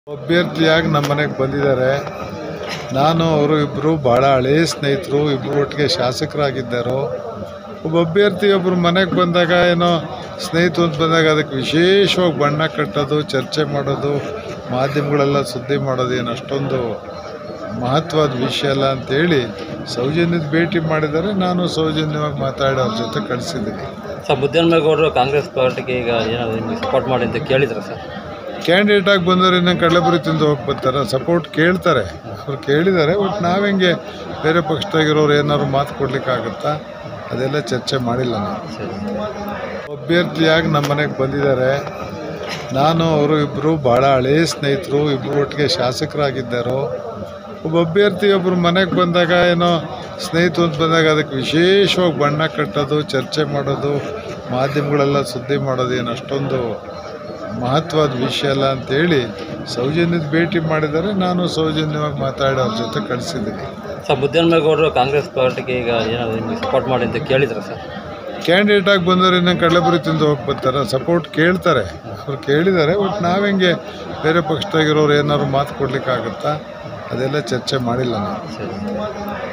ಅಭ್ಯರ್ಥಿಯಾಗಿ ನಮ್ಮ ಮನೆಗೆ ಬಂದಿದ್ದಾರೆ. ನಾನು ಅವರು ಇಬ್ಬರು ಭಾಳ ಹಳೆಯ ಸ್ನೇಹಿತರು, ಇಬ್ಬರು ಒಟ್ಟಿಗೆ ಶಾಸಕರಾಗಿದ್ದರು. ಒಬ್ಬ ಅಭ್ಯರ್ಥಿ ಒಬ್ಬರು ಮನೆಗೆ ಬಂದಾಗ ಏನೋ ಸ್ನೇಹಿತರು ಅಂತ ಬಂದಾಗ ಅದಕ್ಕೆ ವಿಶೇಷವಾಗಿ ಬಣ್ಣ ಕಟ್ಟೋದು, ಚರ್ಚೆ ಮಾಡೋದು, ಮಾಧ್ಯಮಗಳೆಲ್ಲ ಸುದ್ದಿ ಮಾಡೋದು ಏನು ಅಷ್ಟೊಂದು ಮಹತ್ವದ ವಿಷಯ ಅಲ್ಲ ಅಂತೇಳಿ ಸೌಜನ್ಯದ ಭೇಟಿ ಮಾಡಿದ್ದಾರೆ. ನಾನು ಸೌಜನ್ಯವಾಗಿ ಮಾತಾಡಿ ಅವ್ರ ಜೊತೆ ಕಳಿಸಿದ್ದೀನಿ. ಸರ್, ಮುದ್ದನ್ಮೇಗೌಡರು ಕಾಂಗ್ರೆಸ್ ಪಾರ್ಟಿಗೆ ಈಗ ಏನಾದರೂ ಸಪೋರ್ಟ್ ಮಾಡಿ ಅಂತ ಕೇಳಿದ್ರು ಸರ್? ಕ್ಯಾಂಡಿಡೇಟ್ ಆಗಿ ಬಂದವರು ಇನ್ನೂ ಕಡಲೆಪುರಿ ತಿಂದು ಹೋಗಿ ಬರ್ತಾರೆ, ಸಪೋರ್ಟ್ ಕೇಳ್ತಾರೆ. ಅವ್ರು ಕೇಳಿದ್ದಾರೆ. ಬಟ್ ನಾವೆಂಗೆ ಬೇರೆ ಪಕ್ಷದಾಗಿರೋರು ಏನಾದ್ರು ಮಾತು ಕೊಡಲಿಕ್ಕಾಗುತ್ತಾ? ಅದೆಲ್ಲ ಚರ್ಚೆ ಮಾಡಿಲ್ಲ. ನಾವು ಅಭ್ಯರ್ಥಿಯಾಗಿ ನಮ್ಮ ಮನೆಗೆ ಬಂದಿದ್ದಾರೆ. ನಾನು ಅವರು ಇಬ್ಬರು ಭಾಳ ಹಳೆಯ ಸ್ನೇಹಿತರು, ಇಬ್ಬರು ಒಟ್ಟಿಗೆ ಶಾಸಕರಾಗಿದ್ದರು. ಒಬ್ಬ ಅಭ್ಯರ್ಥಿ ಒಬ್ಬರು ಮನೆಗೆ ಬಂದಾಗ ಏನೋ ಸ್ನೇಹಿತರು ಅಂತ ಬಂದಾಗ ಅದಕ್ಕೆ ವಿಶೇಷವಾಗಿ ಬಣ್ಣ ಕಟ್ಟೋದು, ಚರ್ಚೆ ಮಾಡೋದು, ಮಾಧ್ಯಮಗಳೆಲ್ಲ ಸುದ್ದಿ ಮಾಡೋದು ಏನು ಅಷ್ಟೊಂದು ಮಹತ್ವದ ವಿಷಯ ಅಲ್ಲ ಅಂತೇಳಿ ಸೌಜನ್ಯದ ಭೇಟಿ ಮಾಡಿದ್ದಾರೆ. ನಾನು ಸೌಜನ್ಯವಾಗಿ ಮಾತಾಡಿ ಅವ್ರ ಜೊತೆ ಕಳಿಸಿದ್ದೀನಿ. ಸರ್, ಮುದ್ದನ್ಮೇಗೌಡರು ಕಾಂಗ್ರೆಸ್ ಪಾರ್ಟಿಗೆ ಈಗ ಏನಾದರೂ ಸಪೋರ್ಟ್ ಮಾಡಿ ಅಂತ ಕೇಳಿದ್ರು ಸರ್? ಕ್ಯಾಂಡಿಡೇಟ್ ಆಗಿ ಬಂದವರು ಇನ್ನೂ ಕಡಲೆಪುರಿ ತಿಂದು ಹೋಗಿ ಬರ್ತಾರೆ, ಸಪೋರ್ಟ್ ಕೇಳ್ತಾರೆ. ಅವ್ರು ಕೇಳಿದ್ದಾರೆ. ಬಟ್ ನಾವೆಂಗೆ ಬೇರೆ ಪಕ್ಷದಾಗಿರೋರು ಏನಾದ್ರು ಮಾತು ಕೊಡಲಿಕ್ಕಾಗುತ್ತಾ? ಅದೆಲ್ಲ ಚರ್ಚೆ ಮಾಡಿಲ್ಲ. ನಾವು